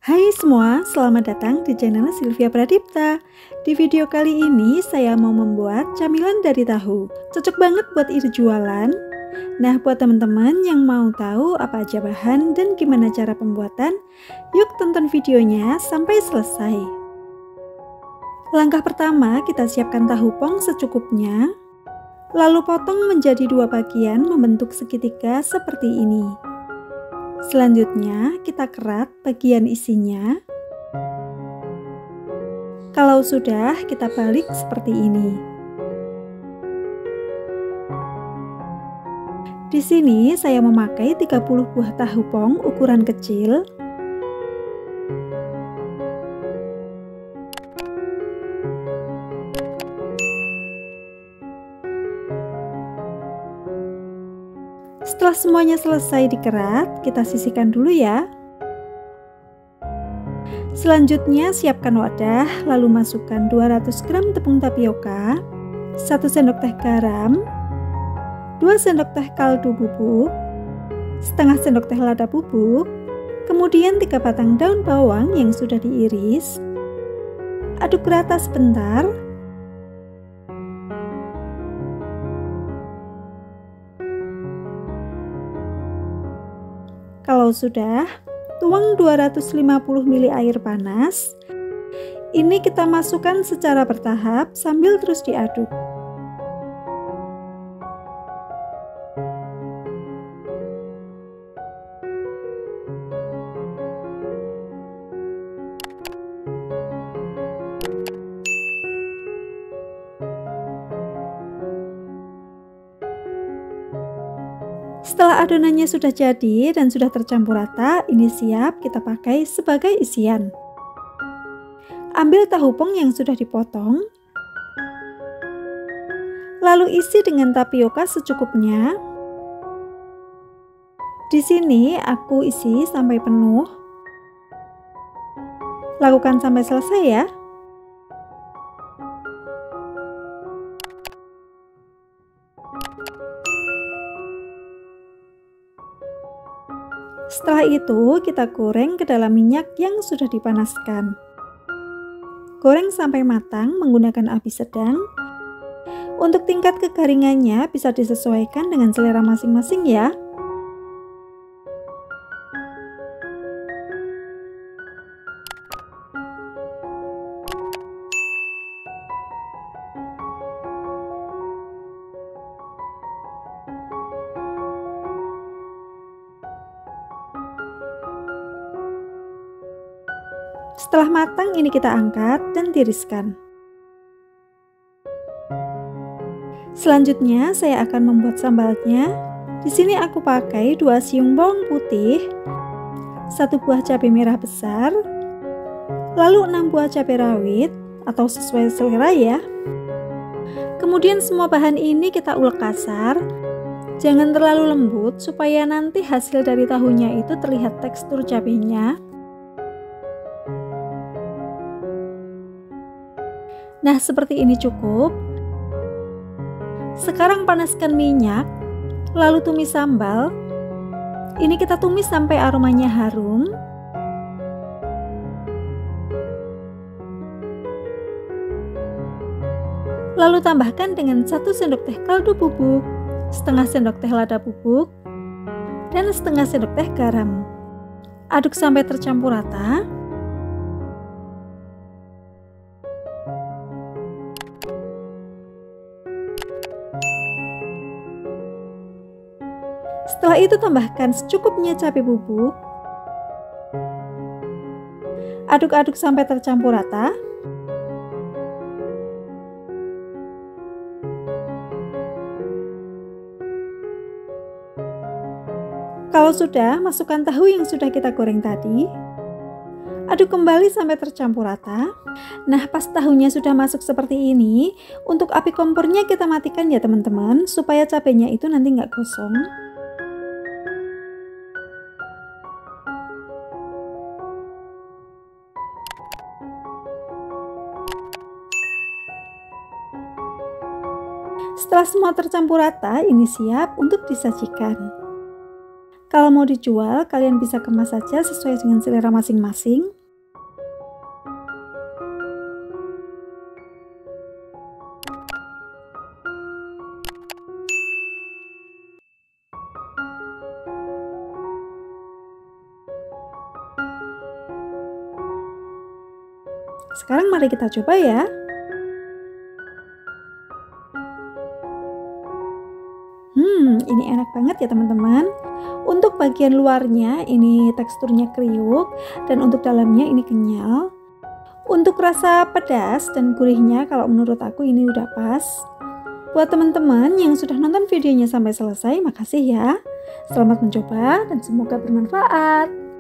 Hai semua, selamat datang di channel Sylvia Pradipta. Di video kali ini saya mau membuat camilan dari tahu. Cocok banget buat ide jualan. Nah, buat teman-teman yang mau tahu apa aja bahan dan gimana cara pembuatan, yuk tonton videonya sampai selesai. Langkah pertama, kita siapkan tahu pong secukupnya. Lalu potong menjadi dua bagian membentuk segitiga seperti ini. Selanjutnya, kita kerat bagian isinya. Kalau sudah, kita balik seperti ini. Di sini saya memakai 30 buah tahu pong ukuran kecil. Setelah semuanya selesai dikerat, kita sisihkan dulu ya. Selanjutnya siapkan wadah, lalu masukkan 200 gram tepung tapioka, 1 sendok teh garam, 2 sendok teh kaldu bubuk, setengah sendok teh lada bubuk, kemudian 3 batang daun bawang yang sudah diiris. Aduk rata sebentar. Kalau sudah, tuang 250 ml air panas. Ini kita masukkan secara bertahap sambil terus diaduk. Setelah adonannya sudah jadi dan sudah tercampur rata, ini siap kita pakai sebagai isian. Ambil tahu pong yang sudah dipotong, lalu isi dengan tapioka secukupnya. Di sini aku isi sampai penuh. Lakukan sampai selesai ya. Setelah itu, kita goreng ke dalam minyak yang sudah dipanaskan. Goreng sampai matang menggunakan api sedang. Untuk tingkat kegaringannya bisa disesuaikan dengan selera masing-masing ya. Setelah matang, ini kita angkat dan tiriskan. Selanjutnya, saya akan membuat sambalnya. Di sini aku pakai 2 siung bawang putih, 1 buah cabai merah besar, lalu 6 buah cabai rawit atau sesuai selera ya. Kemudian semua bahan ini kita ulek kasar. Jangan terlalu lembut supaya nanti hasil dari tahunya itu terlihat tekstur cabainya. Nah, seperti ini cukup. Sekarang panaskan minyak, lalu tumis sambal. Ini kita tumis sampai aromanya harum. Lalu tambahkan dengan 1 sendok teh kaldu bubuk, setengah sendok teh lada bubuk, dan setengah sendok teh garam. Aduk sampai tercampur rata. Setelah itu tambahkan secukupnya cabai bubuk. Aduk-aduk sampai tercampur rata. Kalau sudah, masukkan tahu yang sudah kita goreng tadi. Aduk kembali sampai tercampur rata. Nah, pas tahunya sudah masuk seperti ini, untuk api kompornya kita matikan ya teman-teman, supaya cabenya itu nanti nggak gosong. Setelah semua tercampur rata, ini siap untuk disajikan. Kalau mau dijual, kalian bisa kemas saja sesuai dengan selera masing-masing. Sekarang mari kita coba ya. Ini enak banget ya teman-teman. Untuk bagian luarnya ini teksturnya kriuk dan untuk dalamnya ini kenyal. Untuk rasa pedas dan gurihnya kalau menurut aku ini udah pas. Buat teman-teman yang sudah nonton videonya sampai selesai, makasih ya. Selamat mencoba dan semoga bermanfaat.